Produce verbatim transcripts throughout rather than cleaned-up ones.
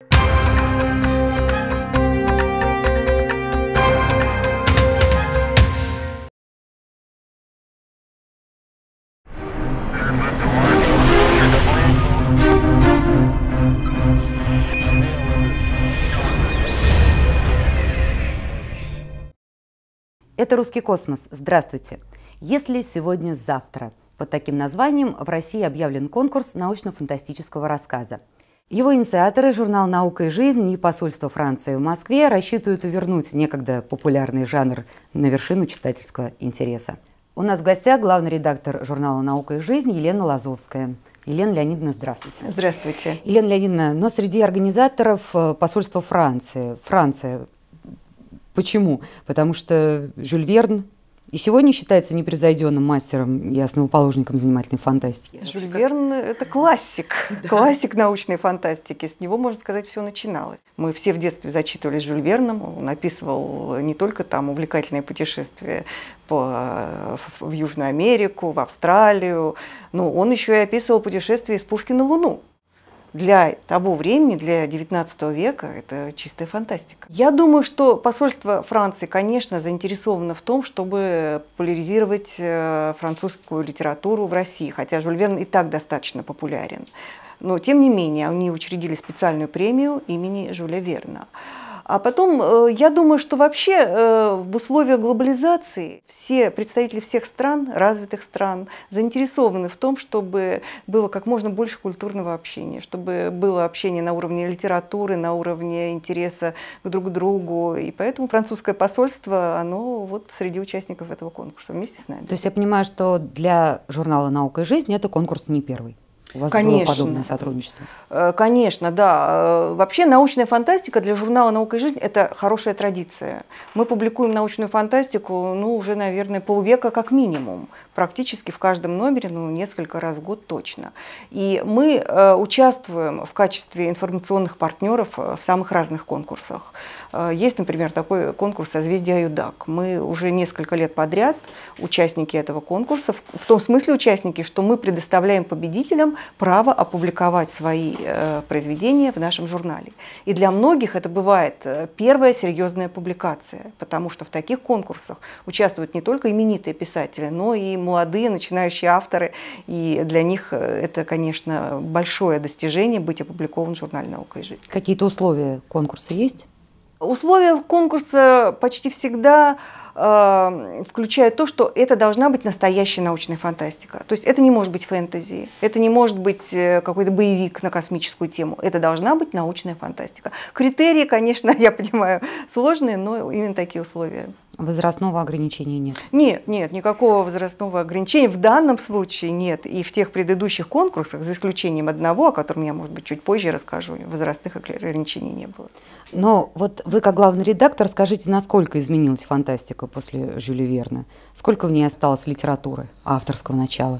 Это «Русский космос». Здравствуйте! Если сегодня-завтра под таким названием в России объявлен конкурс научно-фантастического рассказа. Его инициаторы, журнал «Наука и жизнь» и посольство Франции в Москве рассчитывают вернуть некогда популярный жанр на вершину читательского интереса. У нас в гостях главный редактор журнала «Наука и жизнь» Елена Лазовская. Елена Леонидовна, здравствуйте. Здравствуйте. Елена Леонидовна, но среди организаторов посольства Франции. Франция. Почему? Потому что Жюль Верн и сегодня считается непревзойденным мастером и основоположником занимательной фантастики. Жюль Верн – это классик, да. классик научной фантастики. С него, можно сказать, все начиналось. Мы все в детстве зачитывались Жюль Верном. Он описывал не только там увлекательные путешествия по, в Южную Америку, в Австралию, но он еще и описывал путешествия из Пушкина на Луну. Для того времени, для девятнадцатого века, это чистая фантастика. Я думаю, что посольство Франции, конечно, заинтересовано в том, чтобы популяризировать французскую литературу в России, хотя Жюль Верн и так достаточно популярен. Но, тем не менее, они учредили специальную премию имени Жюля Верна. А потом, я думаю, что вообще в условиях глобализации все представители всех стран, развитых стран, заинтересованы в том, чтобы было как можно больше культурного общения, чтобы было общение на уровне литературы, на уровне интереса к друг другу. И поэтому французское посольство, оно вот среди участников этого конкурса вместе с нами. То есть я понимаю, что для журнала «Наука и жизнь» это конкурс не первый. У вас Конечно. было подобное сотрудничество? Конечно, да. Вообще научная фантастика для журнала «Наука и жизнь» – это хорошая традиция. Мы публикуем научную фантастику ну, уже, наверное, полвека как минимум. Практически в каждом номере, ну, несколько раз в год точно. И мы э, участвуем в качестве информационных партнеров в самых разных конкурсах. Есть, например, такой конкурс «Созвездие Аюдак». Мы уже несколько лет подряд участники этого конкурса, в том смысле участники, что мы предоставляем победителям право опубликовать свои э, произведения в нашем журнале. И для многих это бывает первая серьезная публикация, потому что в таких конкурсах участвуют не только именитые писатели, но и молодые начинающие авторы. И для них это, конечно, большое достижение быть опубликованным в журнале «Наука и жизнь». Какие-то условия конкурса есть? Условия конкурса почти всегда э, включают то, что это должна быть настоящая научная фантастика. То есть это не может быть фэнтези, это не может быть какой-то боевик на космическую тему, это должна быть научная фантастика. Критерии, конечно, я понимаю, сложные, но именно такие условия. Возрастного ограничения нет? Нет, нет, никакого возрастного ограничения в данном случае нет. И в тех предыдущих конкурсах, за исключением одного, о котором я, может быть, чуть позже расскажу, возрастных ограничений не было. Но вот вы, как главный редактор, скажите, насколько изменилась фантастика после Жюля Верна? Сколько в ней осталось литературы авторского начала?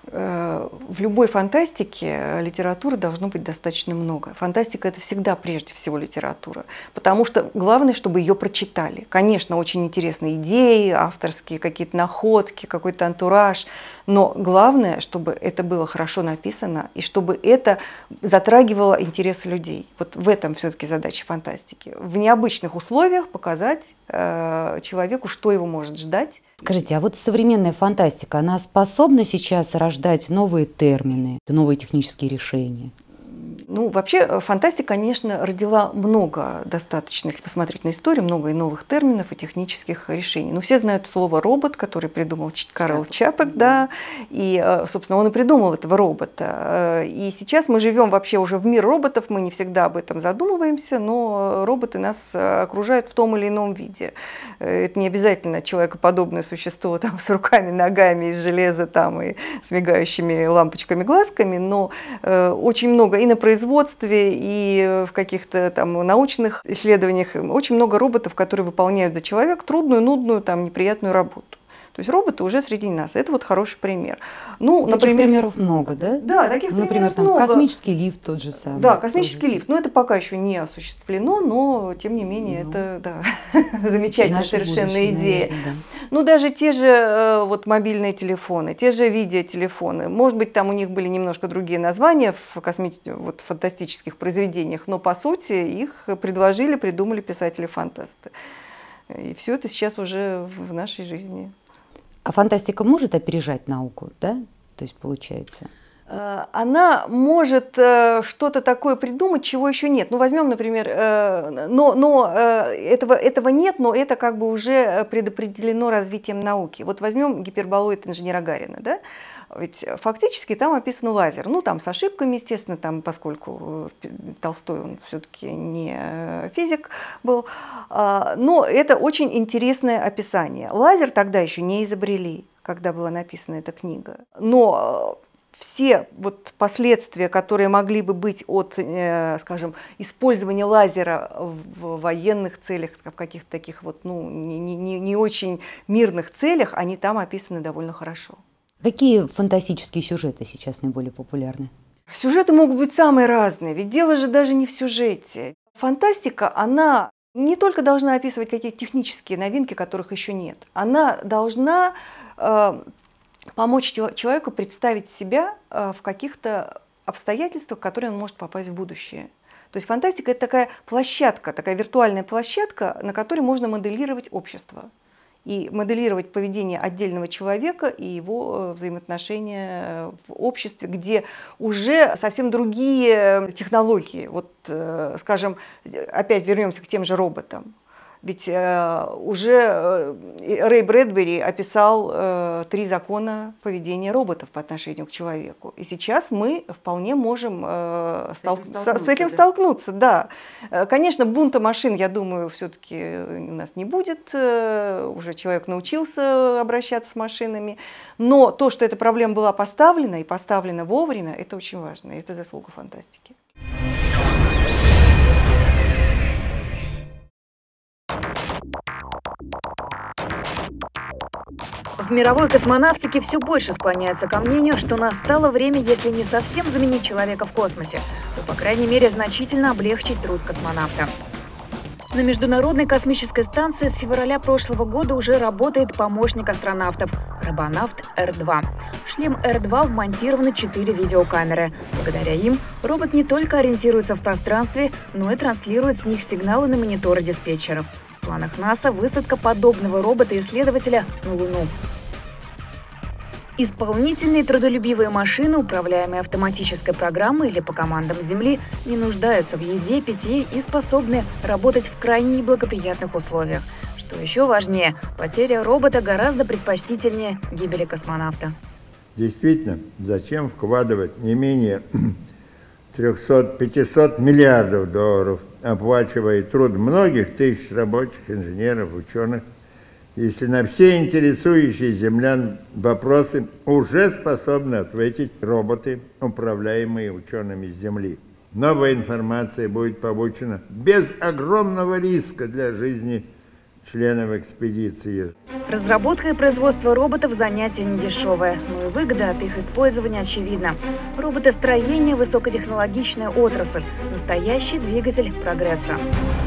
В любой фантастике литературы должно быть достаточно много. Фантастика – это всегда прежде всего литература, потому что главное, чтобы ее прочитали. Конечно, очень интересные идеи, авторские какие-то находки, какой-то антураж, но главное, чтобы это было хорошо написано и чтобы это затрагивало интересы людей. Вот в этом все-таки задача фантастики. В необычных условиях показать э, человеку, что его может ждать. Скажите, а вот современная фантастика, она способна сейчас рождать новые термины, новые технические решения? Ну, вообще, фантастика, конечно, родила много достаточно, если посмотреть на историю, много и новых терминов, и технических решений. Ну, все знают слово «робот», который придумал Карл Чапек, да, и, собственно, он и придумал этого робота. И сейчас мы живем вообще уже в мир роботов, мы не всегда об этом задумываемся, но роботы нас окружают в том или ином виде. Это не обязательно человекоподобное существо там, с руками, ногами из железа там, и с мигающими лампочками-глазками, но очень много и на производстве, и в каких-то там научных исследованиях очень много роботов, которые выполняют за человека трудную, нудную, там, неприятную работу. То есть роботы уже среди нас. Это вот хороший пример. Ну, таких например, примеров много, да? Да, таких ну, например, примеров там много. Космический лифт тот же самый. Да, космический тоже. лифт. Но это пока еще не осуществлено, но тем не менее ну, это да, замечательная совершенно идея. Наверное, да. Ну, даже те же вот мобильные телефоны, те же видеотелефоны. Может быть, там у них были немножко другие названия в косми... вот, фантастических произведениях, но по сути их предложили, придумали писатели-фантасты. И все это сейчас уже в нашей жизни. А фантастика может опережать науку, да? То есть получается? Она может что-то такое придумать, чего еще нет. Ну, возьмем, например, но, но этого, этого нет, но это как бы уже предопределено развитием науки. Вот возьмем гиперболоид инженера Гарина, да? Ведь фактически там описан лазер. Ну, там с ошибками, естественно, там, поскольку Толстой, он все-таки не физик был. Но это очень интересное описание. Лазер тогда еще не изобрели, когда была написана эта книга. Но все вот последствия, которые могли бы быть от, скажем, использования лазера в военных целях, в каких-то таких вот, ну, не, не, не очень мирных целях, они там описаны довольно хорошо. Какие фантастические сюжеты сейчас наиболее популярны? Сюжеты могут быть самые разные, ведь дело же даже не в сюжете. Фантастика, она не только должна описывать какие-то технические новинки, которых еще нет, она должна э, помочь человеку представить себя э, в каких-то обстоятельствах, в которые он может попасть в будущее. То есть фантастика – это такая площадка, такая виртуальная площадка, на которой можно моделировать общество. И моделировать поведение отдельного человека и его взаимоотношения в обществе, где уже совсем другие технологии. Вот, скажем, опять вернемся к тем же роботам. Ведь уже Рэй Брэдбери описал три закона поведения роботов по отношению к человеку. И сейчас мы вполне можем с этим столкнуться. С этим да? столкнуться, да. Конечно, бунта машин, я думаю, все-таки у нас не будет. Уже человек научился обращаться с машинами. Но то, что эта проблема была поставлена и поставлена вовремя, это очень важно. И это заслуга фантастики. В мировой космонавтике все больше склоняются ко мнению, что настало время, если не совсем заменить человека в космосе, то, по крайней мере, значительно облегчить труд космонавта. На Международной космической станции с февраля прошлого года уже работает помощник астронавтов – робонавт Эр два. В шлем Эр два вмонтированы четыре видеокамеры. Благодаря им робот не только ориентируется в пространстве, но и транслирует с них сигналы на мониторы диспетчеров. В планах НАСА высадка подобного робота-исследователя на Луну. Исполнительные трудолюбивые машины, управляемые автоматической программой или по командам Земли, не нуждаются в еде, питье и способны работать в крайне неблагоприятных условиях. Что еще важнее, потеря робота гораздо предпочтительнее гибели космонавта. Действительно, зачем вкладывать не менее трёхсот-пятисот миллиардов долларов, оплачивая труд многих тысяч рабочих, инженеров, ученых, если на все интересующие землян вопросы уже способны ответить роботы, управляемые учеными с Земли. Новая информация будет получена без огромного риска для жизни членов экспедиции. Разработка и производство роботов – занятие недешевое, но и выгода от их использования очевидна. Роботостроение – высокотехнологичная отрасль, настоящий двигатель прогресса.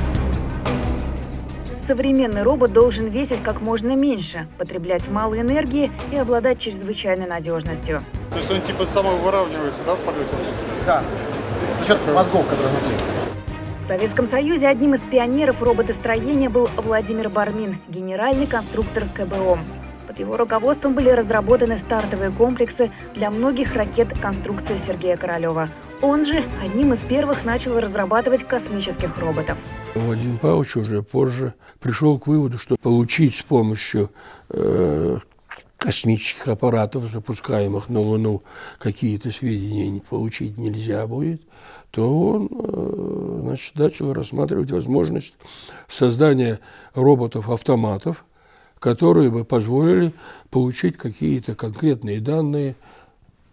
Современный робот должен весить как можно меньше, потреблять мало энергии и обладать чрезвычайной надежностью. То есть он типа самовыравнивается, да, в полете? Да, за счет мозгов, которые внутри. В Советском Союзе одним из пионеров роботостроения был Владимир Бармин, генеральный конструктор ка бэ о. Под его руководством были разработаны стартовые комплексы для многих ракет конструкции Сергея Королева. Он же одним из первых начал разрабатывать космических роботов. Владимир Павлович уже позже пришел к выводу, что получить с помощью э, космических аппаратов, запускаемых на Луну, какие-то сведения получить нельзя будет, то он э, значит, начал рассматривать возможность создания роботов-автоматов, которые бы позволили получить какие-то конкретные данные,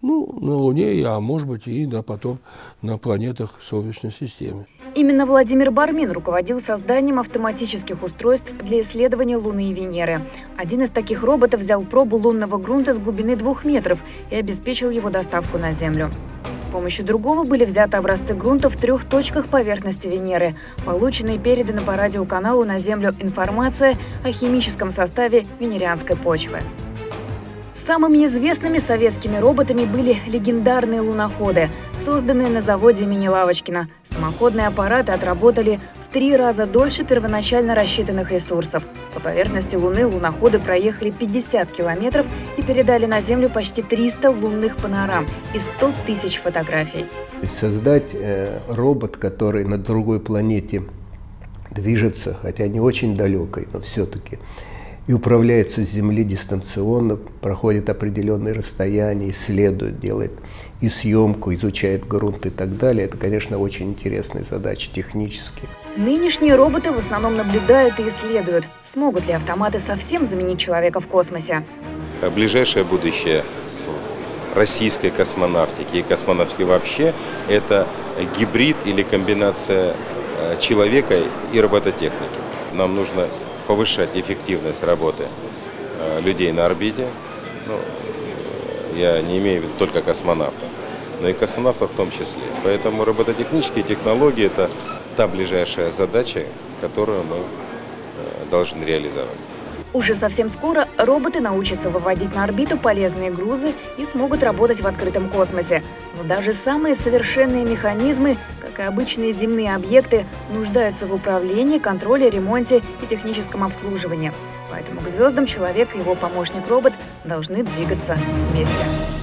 Ну, на Луне, а может быть и да, потом на планетах Солнечной системы. Именно Владимир Бармин руководил созданием автоматических устройств для исследования Луны и Венеры. Один из таких роботов взял пробу лунного грунта с глубины двух метров и обеспечил его доставку на Землю. С помощью другого были взяты образцы грунта в трех точках поверхности Венеры. Полученная и передана по радиоканалу на Землю информация о химическом составе венерианской почвы. Самыми известными советскими роботами были легендарные луноходы, созданные на заводе имени Лавочкина. Самоходные аппараты отработали в три раза дольше первоначально рассчитанных ресурсов. По поверхности Луны луноходы проехали пятьдесят километров и передали на Землю почти триста лунных панорам и сто тысяч фотографий. Создать э, робот, который на другой планете движется, хотя не очень далекой, но все-таки, и управляется с Земли дистанционно, проходит определенные расстояния, исследует, делает и съемку, изучает грунт и так далее. Это, конечно, очень интересные задачи технические. Нынешние роботы в основном наблюдают и исследуют. Смогут ли автоматы совсем заменить человека в космосе? Ближайшее будущее российской космонавтики и космонавтики вообще – это гибрид или комбинация человека и робототехники. Нам нужно повышать эффективность работы э, людей на орбите. Ну, я не имею в виду только космонавтов, но и космонавтов в том числе. Поэтому робототехнические технологии – это та ближайшая задача, которую мы э, должны реализовать. Уже совсем скоро роботы научатся выводить на орбиту полезные грузы и смогут работать в открытом космосе. Но даже самые совершенные механизмы, как и обычные земные объекты, нуждаются в управлении, контроле, ремонте и техническом обслуживании. Поэтому к звездам человек и его помощник-робот должны двигаться вместе.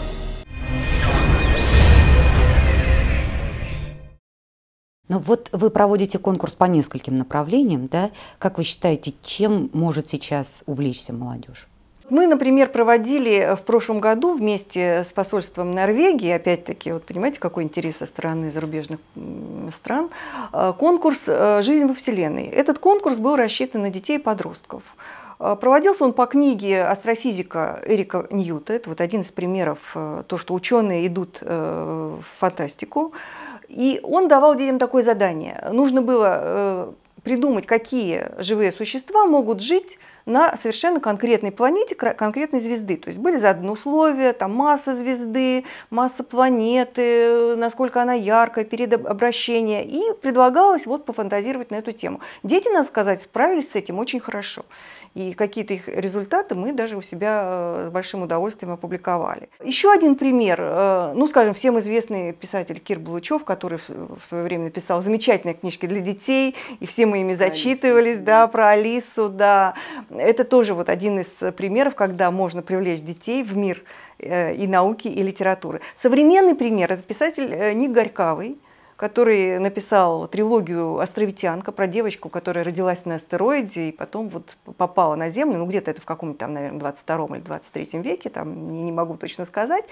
Но вот вы проводите конкурс по нескольким направлениям, да? Как вы считаете, чем может сейчас увлечься молодежь? Мы, например, проводили в прошлом году вместе с посольством Норвегии, опять-таки, вот понимаете, какой интерес со стороны зарубежных стран, конкурс «Жизнь во Вселенной». Этот конкурс был рассчитан на детей и подростков. Проводился он по книге астрофизика Эрика Ньюта. Это вот один из примеров, то, что ученые идут в фантастику. И он давал детям такое задание. Нужно было придумать, какие живые существа могут жить на совершенно конкретной планете, конкретной звезды. То есть были заданы условия, там масса звезды, масса планеты, насколько она яркая, перед обращением. И предлагалось вот пофантазировать на эту тему. Дети, надо сказать, справились с этим очень хорошо. И какие-то их результаты мы даже у себя с большим удовольствием опубликовали. Еще один пример. Ну, скажем, всем известный писатель Кир Булычев, который в свое время написал замечательные книжки для детей, и все мы ими зачитывались, Алису, да, про Алису, да. Это тоже вот один из примеров, когда можно привлечь детей в мир и науки, и литературы. Современный пример – это писатель Ник Горькавый, который написал трилогию «Островитянка» про девочку, которая родилась на астероиде и потом вот попала на Землю, ну где-то это в каком-то там, наверное, двадцать втором или двадцать третьем веке, там не, не могу точно сказать.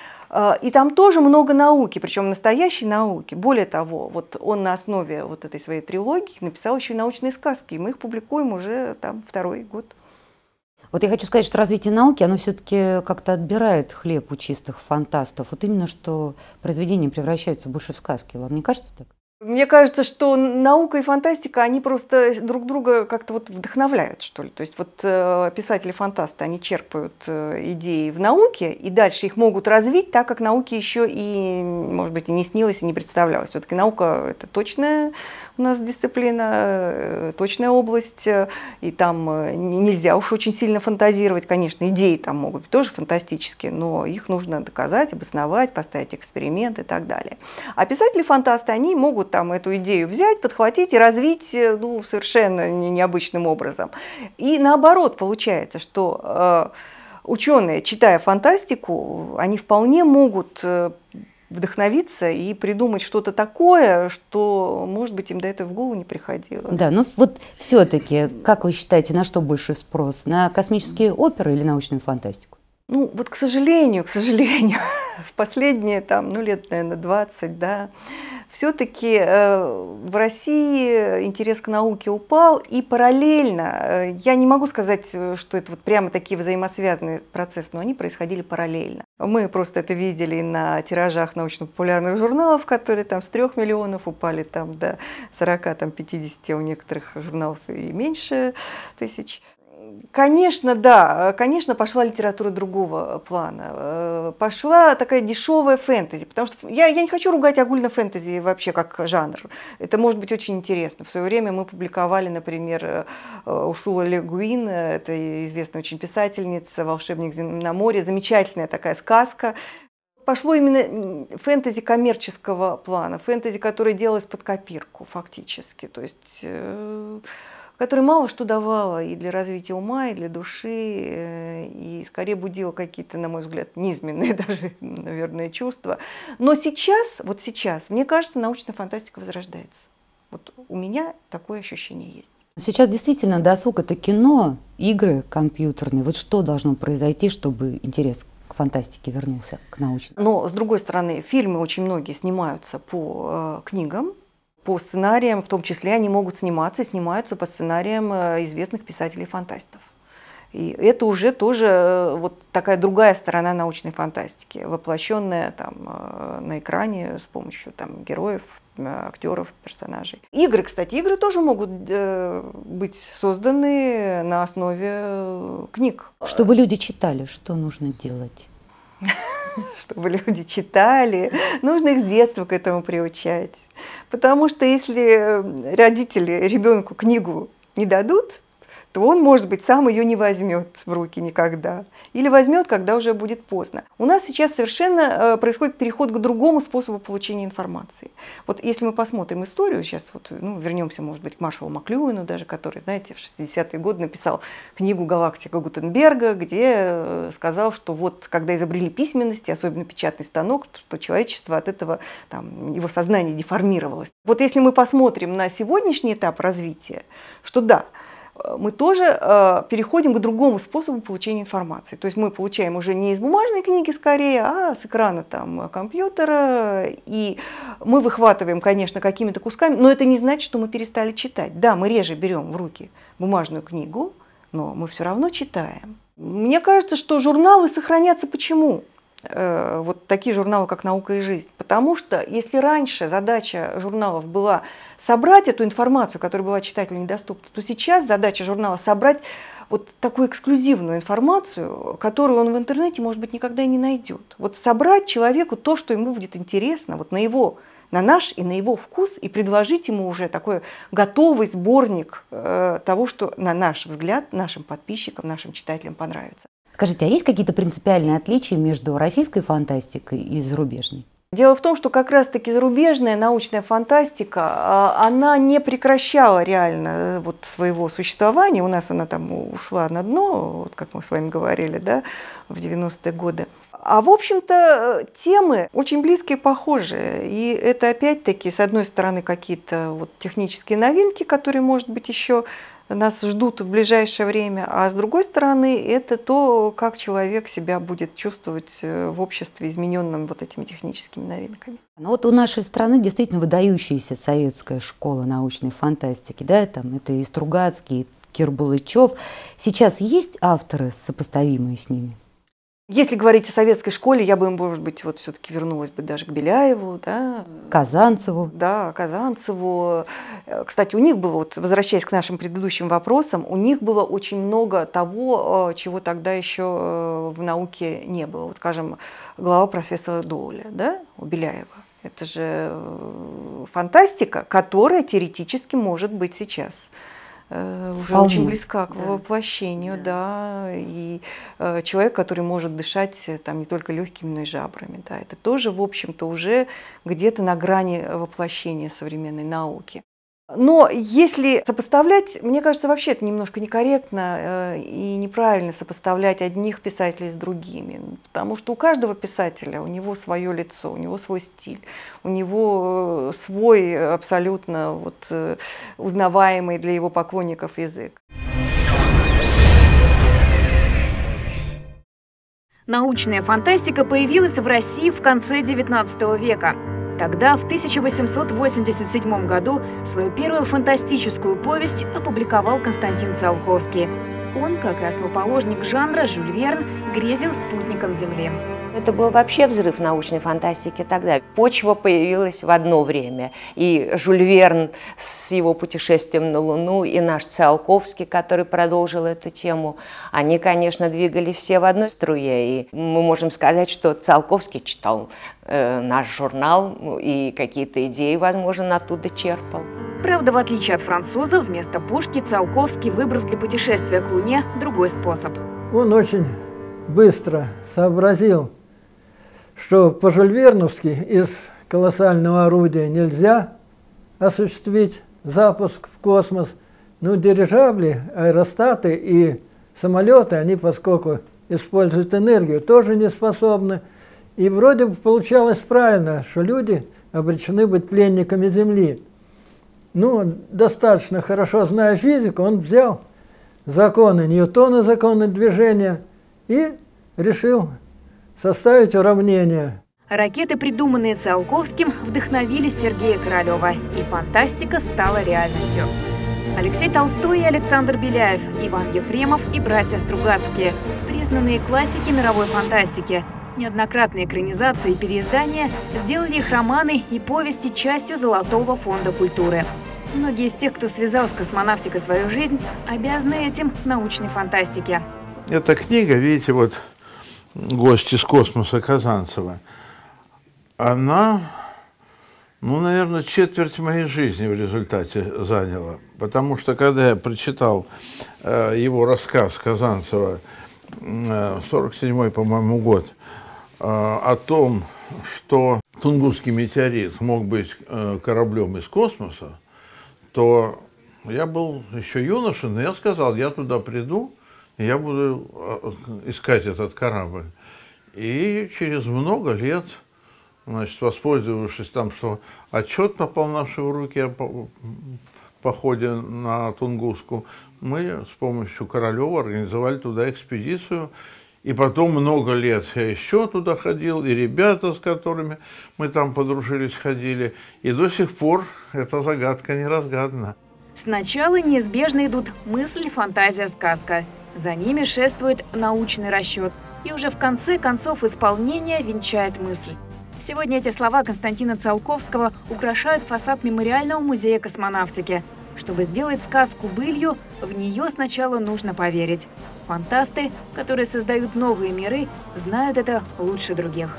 И там тоже много науки, причем настоящей науки. Более того, вот он на основе вот этой своей трилогии написал еще и научные сказки, и мы их публикуем уже там второй год. Вот я хочу сказать, что развитие науки, оно все-таки как-то отбирает хлеб у чистых фантастов. Вот именно, что произведения превращаются больше в сказки. Вам не кажется так? Мне кажется, что наука и фантастика, они просто друг друга как-то вот вдохновляют, что ли. То есть вот э, писатели-фантасты, они черпают э, идеи в науке, и дальше их могут развить так, как науке еще и, может быть, и не снилось, и не представлялось. Все-таки наука – это точная у нас дисциплина, э, точная область, э, и там э, нельзя уж очень сильно фантазировать. Конечно, идеи там могут быть тоже фантастические, но их нужно доказать, обосновать, поставить эксперимент и так далее. А писатели-фантасты, они могут там эту идею взять, подхватить и развить, ну, совершенно необычным образом. И наоборот получается, что э, ученые, читая фантастику, они вполне могут э, вдохновиться и придумать что-то такое, что, может быть, им до этого в голову не приходило. Да, но вот все-таки, как вы считаете, на что больше спрос? На космические оперы или научную фантастику? Ну, вот, к сожалению, к сожалению, в последние, там, ну, лет, наверное, двадцать, да, все-таки в России интерес к науке упал, и параллельно, я не могу сказать, что это вот прямо такие взаимосвязанные процессы, но они происходили параллельно. Мы просто это видели на тиражах научно-популярных журналов, которые там с трех миллионов упали там, до сорока-пятидесяти, у некоторых журналов и меньше тысяч. Конечно, да, конечно, пошла литература другого плана. Пошла такая дешевая фэнтези, потому что я, я не хочу ругать огульно фэнтези вообще как жанр. Это может быть очень интересно. В свое время мы публиковали, например, Урсула Ле Гуин, это известная очень писательница, «Волшебник на море», замечательная такая сказка. Пошло именно фэнтези коммерческого плана, фэнтези, которое делалось под копирку фактически. То есть... которое мало что давало и для развития ума, и для души, и скорее будило какие-то, на мой взгляд, низменные даже, наверное, чувства. Но сейчас, вот сейчас, мне кажется, научная фантастика возрождается. Вот у меня такое ощущение есть. Сейчас действительно досуг – это кино, игры компьютерные. Вот что должно произойти, чтобы интерес к фантастике вернулся, к научной? Но, с другой стороны, фильмы очень многие снимаются по э, книгам, по сценариям, в том числе они могут сниматься и снимаются по сценариям известных писателей-фантастов. И это уже тоже вот такая другая сторона научной фантастики, воплощенная там на экране с помощью там героев, актеров, персонажей. Игры, кстати, игры тоже могут быть созданы на основе книг. Чтобы люди читали, что нужно делать? Чтобы люди читали, нужно их с детства к этому приучать. Потому что если родители ребенку книгу не дадут, то он, может быть, сам ее не возьмет в руки никогда. Или возьмет, когда уже будет поздно. У нас сейчас совершенно происходит переход к другому способу получения информации. Вот если мы посмотрим историю, сейчас вот, ну, вернемся, может быть, к Маршалу Маклюину даже, который, знаете, в шестидесятые годы написал книгу «Галактика Гутенберга», где сказал, что вот когда изобрели письменность, особенно печатный станок, что человечество от этого, там, его сознание деформировалось. Вот если мы посмотрим на сегодняшний этап развития, что да, мы тоже э, переходим к другому способу получения информации. То есть мы получаем уже не из бумажной книги скорее, а с экрана там, компьютера. И мы выхватываем, конечно, какими-то кусками, но это не значит, что мы перестали читать. Да, мы реже берем в руки бумажную книгу, но мы все равно читаем. Мне кажется, что журналы сохранятся. Почему? Э, вот такие журналы, как «Наука и жизнь». Потому что если раньше задача журналов была собрать эту информацию, которая была читателю недоступна, то сейчас задача журнала собрать вот такую эксклюзивную информацию, которую он в интернете, может быть, никогда и не найдет. Вот собрать человеку то, что ему будет интересно, вот на его, на наш и на его вкус, и предложить ему уже такой готовый сборник э, того, что, на наш взгляд, нашим подписчикам, нашим читателям понравится. Скажите, а есть какие-то принципиальные отличия между российской фантастикой и зарубежной? Дело в том, что как раз-таки зарубежная научная фантастика, она не прекращала реально вот своего существования. У нас она там ушла на дно, вот как мы с вами говорили, да, в девяностые годы. А в общем-то темы очень близкие, похожие. И это опять-таки, с одной стороны, какие-то вот технические новинки, которые, может быть, еще нас ждут в ближайшее время, а с другой стороны, это то, как человек себя будет чувствовать в обществе, измененном вот этими техническими новинками. Ну вот у нашей страны действительно выдающаяся советская школа научной фантастики, да, там это и Стругацкий, и Кир-Булычев. Сейчас есть авторы, сопоставимые с ними? Если говорить о советской школе, я бы, может быть, вот все-таки вернулась бы даже к Беляеву, да. Казанцеву. Да, Казанцеву. Кстати, у них было, вот, возвращаясь к нашим предыдущим вопросам, у них было очень много того, чего тогда еще в науке не было. Вот, скажем, глава профессора Доуэля, да, у Беляева. Это же фантастика, которая теоретически может быть сейчас уже Вполне. Очень близка к да. воплощению, да. да, и э, человек, который может дышать там не только легкими, но и жабрами, да, это тоже, в общем-то, уже где-то на грани воплощения современной науки. Но если сопоставлять, мне кажется, вообще это немножко некорректно э, и неправильно сопоставлять одних писателей с другими, потому что у каждого писателя, у него свое лицо, у него свой стиль, у него свой абсолютно вот, э, узнаваемый для его поклонников язык. Научная фантастика появилась в России в конце девятнадцатого века. Тогда, в тысяча восемьсот восемьдесят седьмом году, свою первую фантастическую повесть опубликовал Константин Циолковский. Он, как и основоположник жанра Жюль Верн, грезил спутником Земли. Это был вообще взрыв научной фантастики тогда. Почва появилась в одно время. И Жюль Верн с его путешествием на Луну, и наш Циолковский, который продолжил эту тему, они, конечно, двигали все в одной струе. И мы можем сказать, что Циолковский читал э, наш журнал и какие-то идеи, возможно, оттуда черпал. Правда, в отличие от французов, вместо пушки Циолковский выбрал для путешествия к Луне другой способ. Он очень быстро сообразил, что по-жюльверновски из колоссального орудия нельзя осуществить запуск в космос. Ну, дирижабли, аэростаты и самолеты, они, поскольку используют энергию, тоже не способны. И вроде бы получалось правильно, что люди обречены быть пленниками Земли. Ну, достаточно хорошо зная физику, он взял законы Ньютона, законы движения, и решил составить уравнение. Ракеты, придуманные Циолковским, вдохновили Сергея Королева, и фантастика стала реальностью. Алексей Толстой и Александр Беляев, Иван Ефремов и братья Стругацкие – признанные классики мировой фантастики. Неоднократные экранизации и переиздания сделали их романы и повести частью Золотого фонда культуры. Многие из тех, кто связал с космонавтикой свою жизнь, обязаны этим научной фантастике. Эта книга, видите, вот «Гость из космоса» Казанцева, она, ну, наверное, четверть моей жизни в результате заняла. Потому что, когда я прочитал э, его рассказ Казанцева, э, сорок седьмой, по-моему, год, э, о том, что Тунгусский метеорит мог быть э, кораблем из космоса, то я был еще юноша, но я сказал, я туда приду, и я буду искать этот корабль. И через много лет, значит, воспользовавшись там, что отчет попал в наши руки о походе на Тунгуску, мы с помощью Королева организовали туда экспедицию. И потом много лет я еще туда ходил, и ребята, с которыми мы там подружились, ходили. И до сих пор эта загадка не разгадана. Сначала неизбежно идут мысль, фантазия, сказка. За ними шествует научный расчет. И уже в конце концов исполнение венчает мысль. Сегодня эти слова Константина Циолковского украшают фасад Мемориального музея космонавтики. Чтобы сделать сказку былью, в нее сначала нужно поверить. Фантасты, которые создают новые миры, знают это лучше других.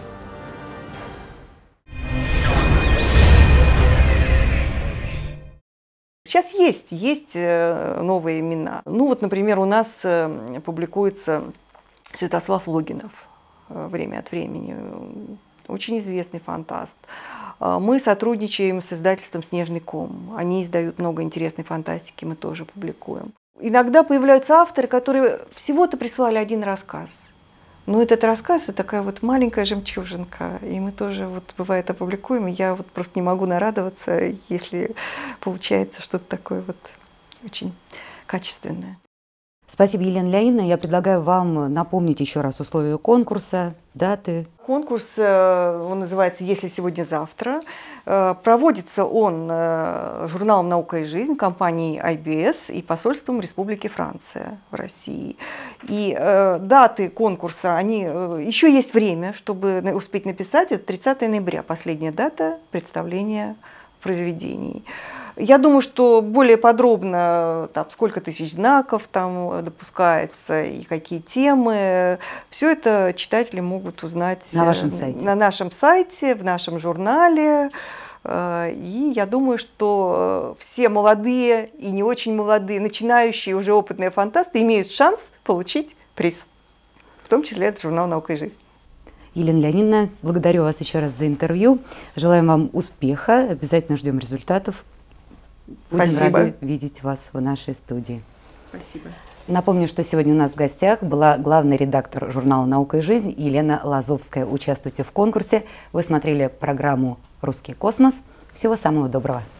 Сейчас есть, есть новые имена. Ну вот, например, у нас публикуется Святослав Логинов время от времени, очень известный фантаст. Мы сотрудничаем с издательством «Снежный ком». Они издают много интересной фантастики, мы тоже публикуем. Иногда появляются авторы, которые всего-то прислали один рассказ. Но этот рассказ – это такая вот маленькая жемчужинка. И мы тоже, вот, бывает, опубликуем. И я вот просто не могу нарадоваться, если получается что-то такое вот очень качественное. Спасибо, Елена Леонидовна. Я предлагаю вам напомнить еще раз условия конкурса, даты. Конкурс, он называется «Если сегодня-завтра». Проводится он журналом «Наука и жизнь», компанией ай би эс и посольством Республики Франция в России. И даты конкурса, они, еще есть время, чтобы успеть написать. Это тридцатое ноября, последняя дата представления произведений. Я думаю, что более подробно, там, сколько тысяч знаков там допускается и какие темы, все это читатели могут узнать на вашем сайте, на нашем сайте, в нашем журнале. И я думаю, что все молодые и не очень молодые, начинающие уже опытные фантасты имеют шанс получить приз, в том числе от журнала «Наука и жизнь». Елена Леонидовна, благодарю вас еще раз за интервью. Желаем вам успеха, обязательно ждем результатов. Будем Спасибо. рады видеть вас в нашей студии. Спасибо. Напомню, что сегодня у нас в гостях была главный редактор журнала «Наука и жизнь» Елена Лазовская. Участвуйте в конкурсе. Вы смотрели программу «Русский космос». Всего самого доброго.